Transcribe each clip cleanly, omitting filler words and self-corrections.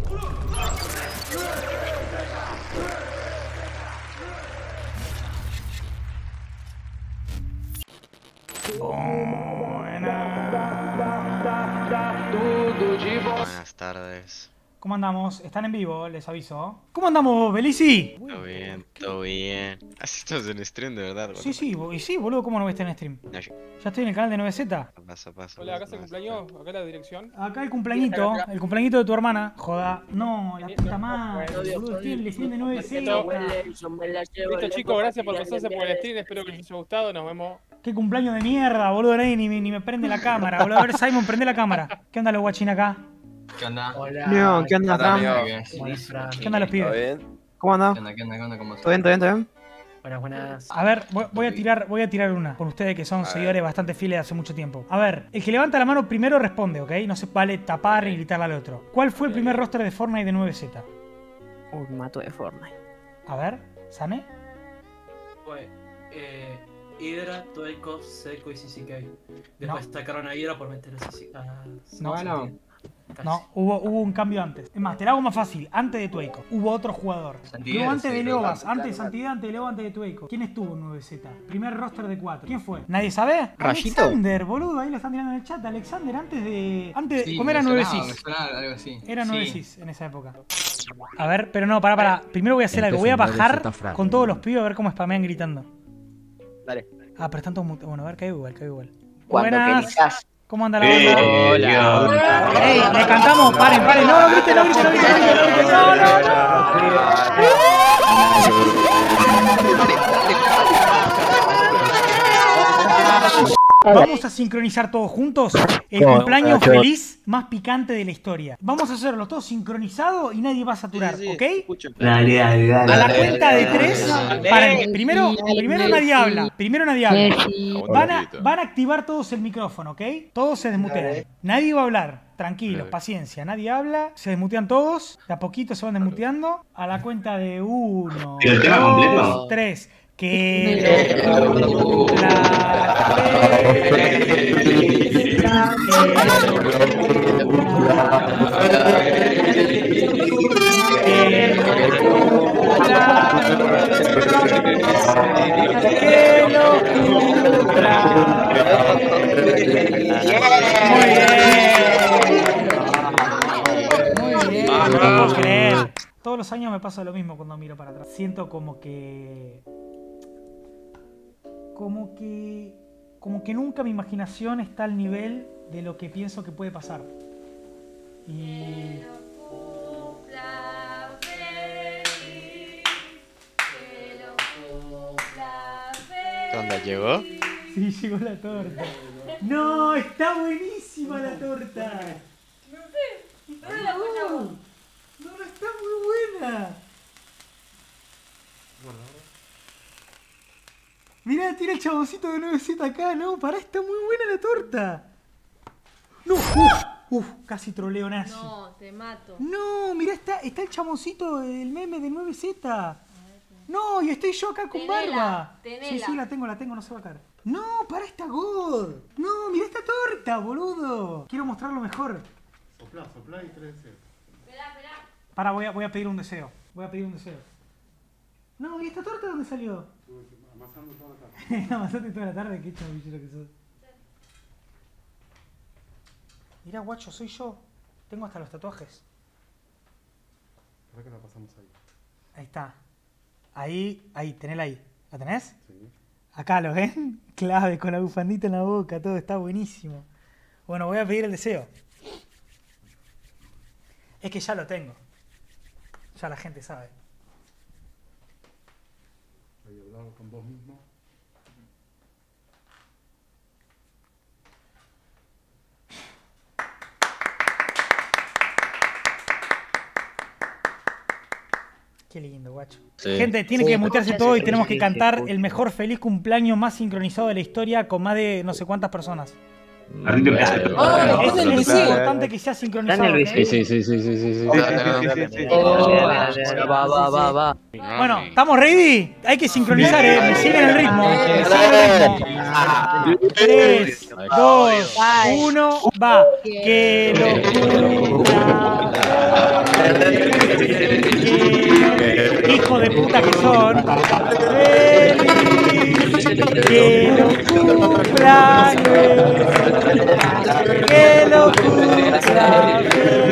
Buenas tardes. ¿Cómo andamos? Están en vivo, les aviso. ¿Cómo andamos, Belici? Todo bien, todo bien. Así estás en stream, de verdad. Sí, sí, boludo, ¿cómo no ves en stream? No, Ya estoy en el canal de 9Z. Pasa. Hola, acá es el cumpleaños, acá es la dirección. Acá el cumpleañito de tu hermana. Joda. No, la puta madre, boludo, estoy en el stream de 9Z. Listo, chicos, gracias por pasarse por el stream, espero que les haya gustado, nos vemos. Qué cumpleaños de mierda, boludo, nadie ni me prende la cámara, boludo. A ver, Simon, prende la cámara. ¿Qué onda los guachín acá? ¿Qué onda? Hola. Mío, ¿qué onda, Sam? ¿Qué onda los pibes? bien? ¿Cómo anda? ¿Qué onda? ¿Cómo ¿Todo bien, todo bien, todo bien? Buenas. A ver, voy a tirar una con ustedes que son seguidores bastante fieles de hace mucho tiempo. A ver, el que levanta la mano primero responde, ¿ok? No se vale tapar y gritarle al otro. ¿Cuál fue el primer roster de Fortnite de 9Z? Un mato de Fortnite. A ver, ¿Sane? Fue Hydra, Toeco, Seco y CCK. Después sacaron a Hydra por meter a CCK. Bueno. No, hubo un cambio antes. Es más, te lo hago más fácil. Antes de Tueco hubo otro jugador. Santidad, Luego antes sí, de Leobas, claro. antes de Santidad, antes de Leo, antes de Tueco. ¿Quién estuvo en 9Z? Primer roster de 4. ¿Quién fue? ¿Nadie sabe? ¿Rayito? Alexander, boludo, ahí lo están tirando en el chat. Alexander antes de... Sí, ¿Cómo era me 9 sonaba, Sis? me sonaba algo así. Era 9 Sí. Sis en esa época. A ver, pero no, pará. Primero voy a hacer algo. Voy a bajar con todos los pibes a ver cómo spamean gritando. Dale. Ah, pero están todos mutados. Bueno, a ver, caigo igual. Cuando Buenas. querás. ¿Cómo anda la banda? Hola. ¡Ey! ¡Le cantamos! ¡Paren! ¡No griten! ¡No! Vamos a sincronizar todos juntos el cumpleaños feliz más picante de la historia. Vamos a hacerlo todos sincronizados y nadie va a saturar, ¿ok? Dale. A la cuenta de 3, paren. Primero nadie habla. Van a activar todos el micrófono, ¿ok? Todos se desmutean. Nadie va a hablar. Tranquilos, paciencia. Nadie habla. Se desmutean todos. De a poquito se van desmuteando. A la cuenta de 1, 2, 3. Que lo Muy bien. No puedo creer. Todos los años me pasa lo mismo cuando miro para atrás. Siento como que nunca mi imaginación está al nivel de lo que pienso que puede pasar. Y... ¿Qué onda? ¿Llegó? Sí, llegó la torta. ¡No! ¡Está buenísima la torta! No, está muy buena. Mirá, tira el chaboncito de 9Z acá, no, pará, está muy buena la torta. No, casi troleo nazi. No, te mato. No, mirá, está el chaboncito del meme de 9Z. No, y estoy yo acá con barba. Tenela. Sí, la tengo, no se va a caer. No, pará, está God. No, mirá esta torta, boludo. Quiero mostrarlo mejor. Soplá y 3 deseos. Esperá. Pará, voy a pedir un deseo. No, ¿y esta torta dónde salió? Amasando toda la tarde. Amasaste toda la tarde, qué chavillero que sos. Mirá, guacho, soy yo. Tengo hasta los tatuajes. ¿Para qué la pasamos ahí? Ahí está. Ahí, tenela ahí. ¿La tenés? Sí. Acá, ¿lo ven? Clave, con la bufandita en la boca, todo está buenísimo. Bueno, voy a pedir el deseo. Es que ya lo tengo. Ya la gente sabe. Ahí hablado con vos mismo. Qué lindo, guacho. Sí. Gente, tiene que mutearse todo y tenemos que cantar el mejor feliz cumpleaños más sincronizado de la historia con más de no sé cuántas personas. Es importante que sea sincronizado. ¿Ok? Sí. Va. Bueno, ¿estamos ready? Hay que sincronizar, me siguen el ritmo. 3, 2, 1, va. Que lo cumpla Hijo de puta que son. ¡Feliz! ¡Que lo cumpla! ¡Que lo cumpla!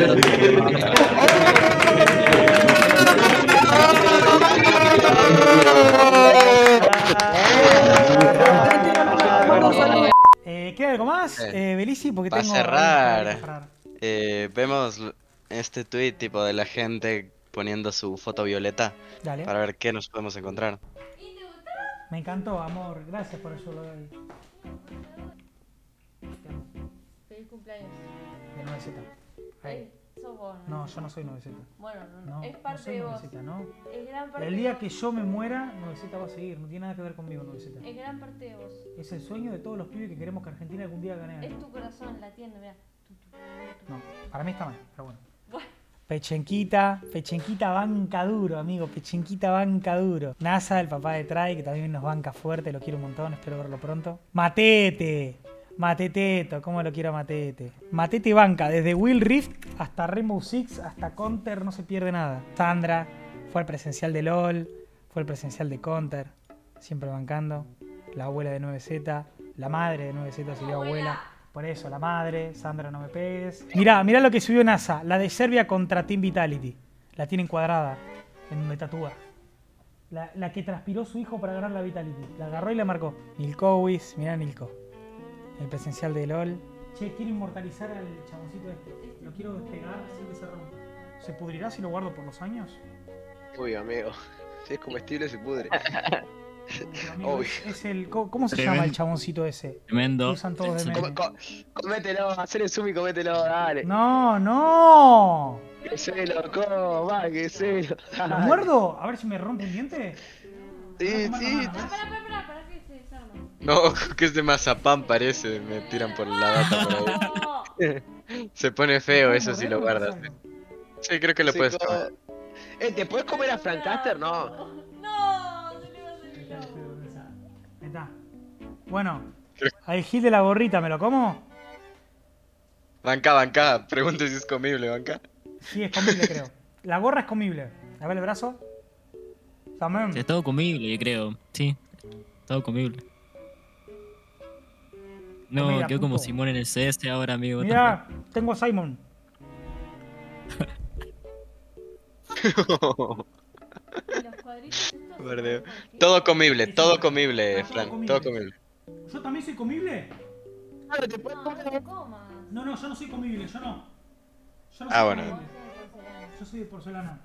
¿Queda algo más, Belici? Porque Para tengo cerrar, vemos este tweet tipo de la gente poniendo su foto violeta. Dale. Para ver qué nos podemos encontrar. Me encantó, amor. Gracias por eso. Feliz cumpleaños. De 9Z. Ahí. Sos vos, No, yo no soy 9Z. Bueno, No, es parte no soy de vos. 9Z, ¿no? Es gran parte El de día vos. que yo me muera, 9Z va a seguir. No tiene nada que ver conmigo, 9Z. Es gran parte de vos. Es el sueño de todos los pibes que queremos que Argentina algún día gane algo. Es tu corazón latiendo, mirá. No, para mí está mal, pero bueno. Bueno. Pechenquita banca duro, amigo. Pechenquita banca duro. NASA, el papá de Trai, que también nos banca fuerte, lo quiero un montón, espero verlo pronto. Matete. Mateteto, cómo lo quiero a Matete. Matete banca, desde Will Rift hasta Rainbow Six, hasta Counter, no se pierde nada. Sandra, fue al presencial de LOL, fue al presencial de Counter, siempre bancando. La abuela de 9Z, la madre de 9Z sería abuela. Por eso, la madre, Sandra, no me pegues. Mirá lo que subió NASA, la de Serbia contra Team Vitality. La tiene encuadrada, en donde tatúa. La que transpiró su hijo para ganar la Vitality. La agarró y la marcó. Nilkowis, mirá Nilko. El presencial de LOL. Che, quiero inmortalizar al chaboncito este. Lo quiero despegar sin que se rompa. ¿Se pudrirá si lo guardo por los años? Uy, amigo. Si es comestible, se pudre. Amigo, Obvio. es el, ¿cómo se llama el chaboncito ese? Tremendo. Usan todos de meme. Comételo, hacer el zoom y comételo, dale. No. Que se lo coma, que se lo. ¿Lo muerdo? A ver si me rompe un diente. Sí, sí. Para que se desarma. No, que es de mazapán parece, me tiran por la data por ahí. Se pone feo eso si lo guardas. Sí, creo que lo puedes comer. ¿Te puedes comer a Frank Caster? No. No, se le va a hacer. Ahí está. Bueno, al Gil de la gorrita, ¿me lo como? Banca, pregunte si es comible, banca. Sí, es comible, creo. La gorra es comible. A ver el brazo. También. Sí, es todo comible, yo creo. Sí, todo comible. No, Mira, quedó como puto. Simón en el CS ahora, amigo. Mira, tengo a Simon. Los cuadritos estos. Verdeo. Todo comible, Ah, todo comible. Frank, todo comible. ¿Yo también soy comible? No, no te comas. No, yo no soy comible, yo no. Yo no Ah, soy bueno. comible. Yo soy de porcelana.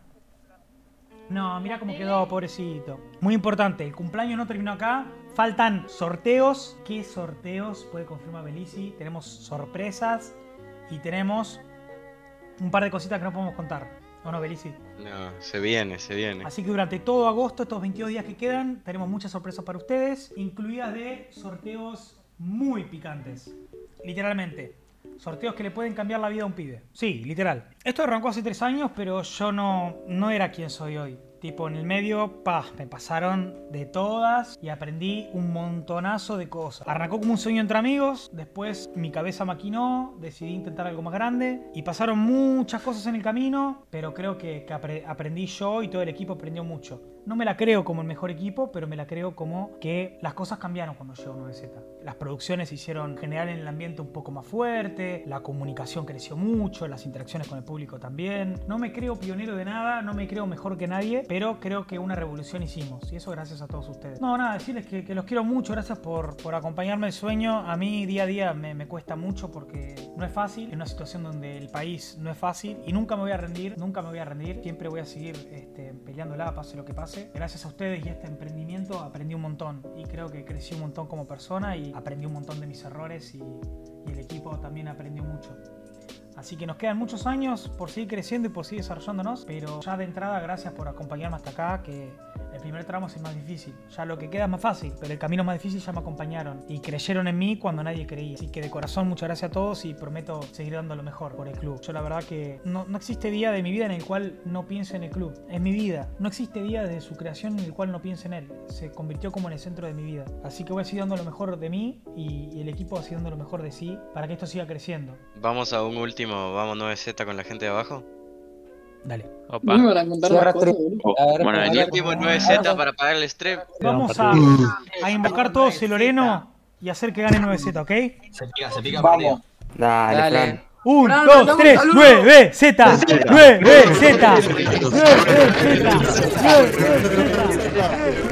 No, mira cómo quedó, pobrecito. Muy importante, el cumpleaños no terminó acá. Faltan sorteos. ¿Qué sorteos? Puede confirmar Belici. Tenemos sorpresas y tenemos un par de cositas que no podemos contar. ¿O no, Belici? No, se viene. Así que durante todo agosto, estos 22 días que quedan, tenemos muchas sorpresas para ustedes, incluidas de sorteos muy picantes. Literalmente. Sorteos que le pueden cambiar la vida a un pibe. Sí, literal. Esto arrancó hace 3 años, pero yo no era quien soy hoy. Tipo, en el medio, me pasaron de todas y aprendí un montonazo de cosas. Arrancó como un sueño entre amigos, después mi cabeza maquinó, decidí intentar algo más grande y pasaron muchas cosas en el camino, pero creo que aprendí yo y todo el equipo aprendió mucho. No me la creo como el mejor equipo, pero me la creo como que las cosas cambiaron cuando llegó 9Z. Las producciones se hicieron generar en el ambiente un poco más fuerte, la comunicación creció mucho, las interacciones con el público también. No me creo pionero de nada, no me creo mejor que nadie, pero creo que una revolución hicimos y eso gracias a todos ustedes. No, nada, decirles que los quiero mucho, gracias por acompañarme el sueño. A mí día a día me cuesta mucho porque no es fácil, en una situación donde el país no es fácil y nunca me voy a rendir, siempre voy a seguir peleándola, pase lo que pase. Gracias a ustedes y a este emprendimiento aprendí un montón y creo que crecí un montón como persona y aprendí un montón de mis errores y el equipo también aprendió mucho. Así que nos quedan muchos años por seguir creciendo y por seguir desarrollándonos, pero ya de entrada gracias por acompañarme hasta acá, que el primer tramo es el más difícil. Ya lo que queda es más fácil, pero el camino más difícil ya me acompañaron y creyeron en mí cuando nadie creía. Así que de corazón muchas gracias a todos y prometo seguir dando lo mejor por el club. Yo la verdad que no existe día de mi vida en el cual no piense en el club. Es mi vida. No existe día desde su creación en el cual no piense en él. Se convirtió como en el centro de mi vida. Así que voy a seguir dando lo mejor de mí y el equipo va a seguir dando lo mejor de sí para que esto siga creciendo. Vamos a un último, vamos 9Z con la gente de abajo. Dale. Opa. No me van a contar más cosas, boludo. Bueno, invertimos 9Z para pagar el stream. Vamos a invocar todos el Loreno y hacer que gane 9Z, ¿ok? Se pica partido. Dale, Fran. 1, 2, 3, 9Z, 9Z, 9Z, 9Z.